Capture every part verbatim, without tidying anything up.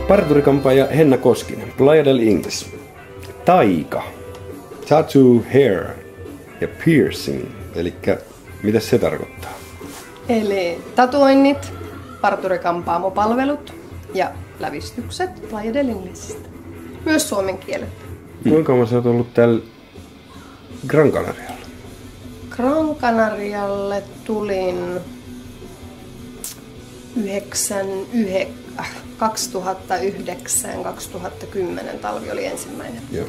Parturikampaaja Henna Koskinen, Playa del Ingles. Taika, tattoo hair ja piercing. Elikkä mitä se tarkoittaa? Eli tatuoinnit, parturikampaamopalvelut ja lävistykset Playa del Inglesistä. Myös suomen kielet. Kuinka kauan sä oot ollut täällä Gran Canarialla? Gran Canarialle tulin kaksituhattayhdeksän kaksituhattakymmenen talvi oli ensimmäinen. Joo.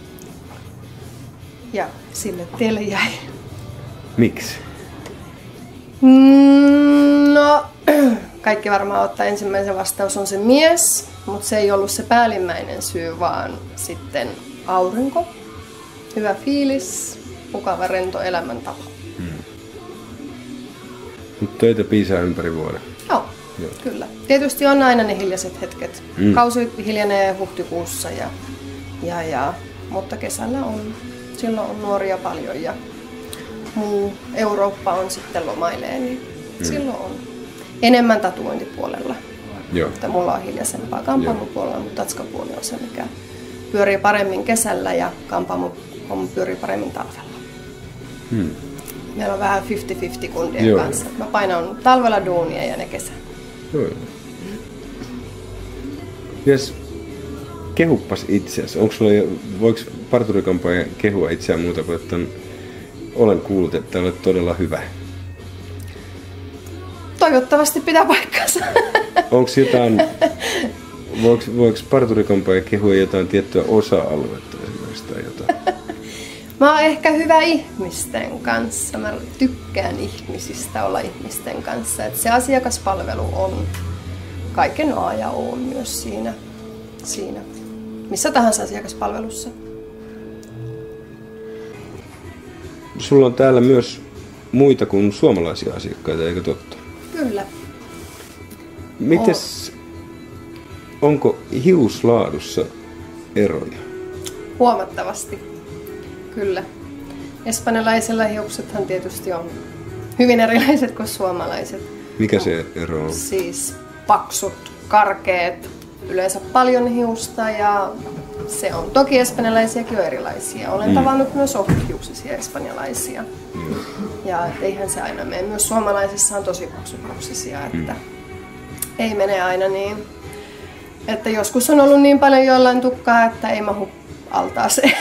Ja sille tielle jäi. Miksi? No, kaikki varmaan ottaa ensimmäisen vastaus on se mies, mutta se ei ollut se päällimmäinen syy, vaan sitten aurinko, hyvä fiilis, mukava rento elämäntapa. Hmm. Mutta töitä piisaa ympäri vuoden. Joo, Joo, kyllä. Tietysti on aina ne hiljaiset hetket. Hmm. Kausi hiljenee huhtikuussa, ja, ja, ja, mutta kesällä on, silloin on nuoria paljon ja muu Eurooppa on sitten lomailee, niin hmm. silloin on enemmän tatuointipuolella. Joo. Mutta mulla on hiljaisempaa kampaamopuolella, mutta tatskapuoli on se, mikä pyörii paremmin kesällä ja kampaamo pyörii paremmin talvella. Hmm. Meillä on vähän viisikymmentä viisikymmentä kundien Joo. kanssa. Mä painan talvella duunia ja ne kesällä. Joo. Yes. Kehuppas itseäsi. Onko sulla, voiko parturikampaaja kehua itseään muuta kuin, että on, olen kuullut, että olet todella hyvä? Toivottavasti pitää paikkansa. Onko jotain, voiko, voiko parturikampaaja kehua jotain tiettyä osa-aluetta esimerkiksi tai jotain? Mä oon ehkä hyvä ihmisten kanssa. Mä tykkään ihmisistä, olla ihmisten kanssa. Et se asiakaspalvelu on kaiken A ja O myös siinä, siinä. Missä tahansa asiakaspalvelussa. Sulla on täällä myös muita kuin suomalaisia asiakkaita, eikö totta? Kyllä. Mites, on. Onko hiuslaadussa eroja? Huomattavasti. Kyllä. Espanjalaisilla hiuksethan tietysti on hyvin erilaiset kuin suomalaiset. Mikä se ero on? Siis paksut, karkeet, yleensä paljon hiusta ja se on. Toki espanjalaisiakin on erilaisia. Olen mm. tavannut myös ohuthiuksisia espanjalaisia. Mm. Ja eihän se aina mene. Myös suomalaisissa on tosi paksuhiuksisia, että mm. ei mene aina niin. Että joskus on ollut niin paljon jollain tukkaa, että ei mahu altaaseen.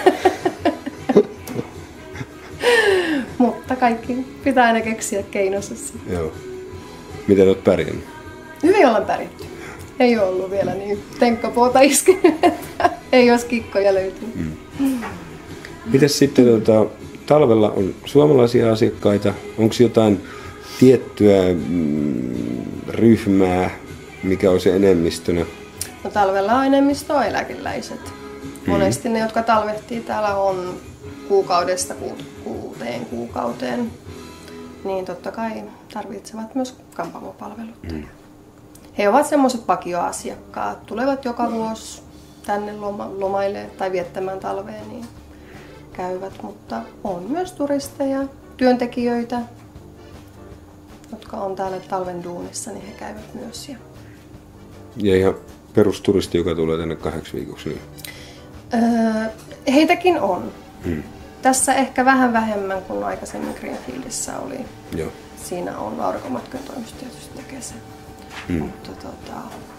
Mutta kaikki pitää aina keksiä keinonsa. Joo. Miten olet pärjännyt? Hyvin ollaan pärjätty. Ei ole ollut vielä niin tenkkapuota iskenyt, että ei olisi kikkoja löytynyt. Mm. Mites sitten tuota, talvella on suomalaisia asiakkaita? Onko jotain tiettyä mm, ryhmää, mikä on se enemmistönä? No, talvella on enemmistö on eläkeläiset. Mm. Monesti ne, jotka talvehtii täällä on kuukaudesta kuuteen kuukauteen, niin totta kai tarvitsevat myös kampaamopalveluita. Mm. He ovat semmoiset vakioasiakkaat, tulevat joka vuosi tänne loma, lomaille tai viettämään talveen, niin käyvät, mutta on myös turisteja, työntekijöitä, jotka on täällä talven duunissa, niin he käyvät myös. Ja, ja ihan perusturisti, joka tulee tänne kahdeksi viikoksi? Niin. Öö, heitäkin on. Hmm. Tässä ehkä vähän vähemmän kuin aikaisemmin Greenfieldissä oli. Joo. Siinä on aurinkomatkojen toimisto tietysti tekee sen. Hmm. Mutta tota,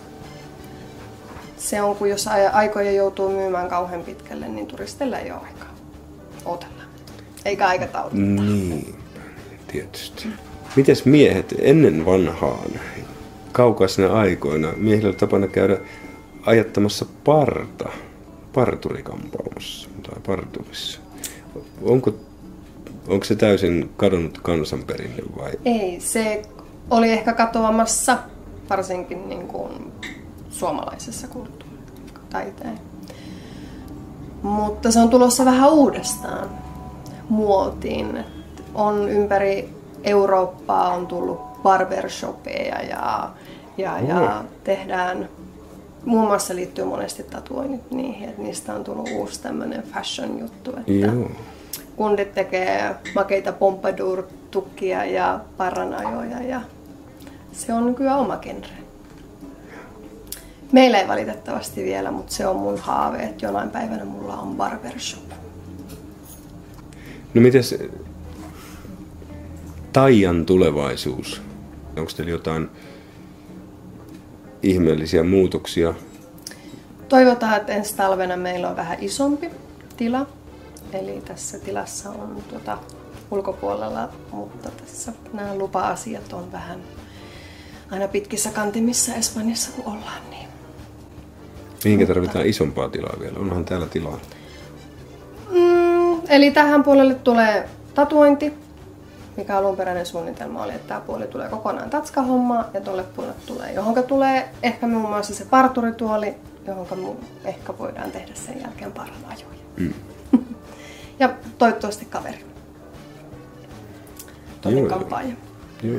se on, kun jos aikoja joutuu myymään kauhean pitkälle, niin turisteilla ei ole aikaa odotella. Eikä aikatauluta. Niin, tietysti. Hmm. Mites miehet ennen vanhaan, kaukaisina aikoina, miehillä oli tapana käydä ajattamassa parta parturikampaamassa tai parturissa? Onko, onko se täysin kadonnut kansanperinne vai? Ei, se oli ehkä katoamassa, varsinkin niin kuin suomalaisessa kulttuuritaiteen. Mutta se on tulossa vähän uudestaan muotiin. On ympäri Eurooppaa on tullut barbershopeja ja, ja, oh. ja tehdään, muun muassa liittyy monesti tatuoinnit niihin, että niistä on tullut uusi tämmöinen fashion juttu, että Joo. kundit tekee makeita pompadour-tukkia ja parranajoja ja se on nykyään oma genre. Meillä ei valitettavasti vielä, mutta se on mun haave, että jonain päivänä mulla on barbershop. No mites Taian tulevaisuus? Onko teillä jotain ihmeellisiä muutoksia? Toivotaan, että ensi talvena meillä on vähän isompi tila. Eli tässä tilassa on tuota ulkopuolella, mutta tässä nämä lupa-asiat on vähän aina pitkissä kantimissa Espanjassa kun ollaan. Niin. Mihinkä tarvitaan isompaa tilaa vielä? Onhan täällä tilaa. Mm, eli tähän puolelle tulee tatuointi, mikä alunperäinen suunnitelma oli, että tämä puoli tulee kokonaan tatskahommaa ja tuolle puolelle tulee, johonka tulee ehkä muun muassa se parturituoli, johonka ehkä voidaan tehdä sen jälkeen paranajoja. Mm. Ja toivottavasti kaveri. Toinen kampaaja. Joo.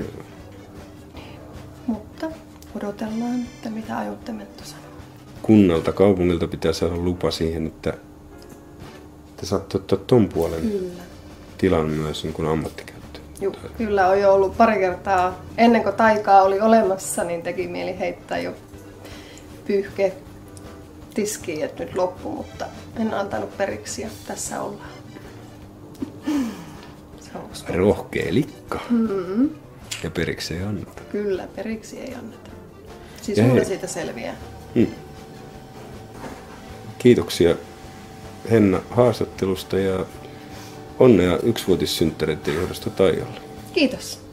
Mutta odotellaan, että mitä aiotte Mentto sanoa. Kunnalta, kaupungilta pitää saada lupa siihen, että te saatte ottaa ton puolen Kyllä. tilan myös niin kuin ammattikäyttöön. Joo, kyllä on jo ollut pari kertaa. Ennen kuin taikaa oli olemassa, niin teki mieli heittää jo pyyhke tiskiin, että nyt loppu, mutta en antanut periksi ja tässä ollaan. Rohkea likka. Mm-hmm. Ja periksi ei anneta. Kyllä, periksi ei anneta. Siis mulla siitä selviää. Hmm. Kiitoksia Henna haastattelusta ja onnea yksivuotissynttäreiden johdosta Taialle. Kiitos.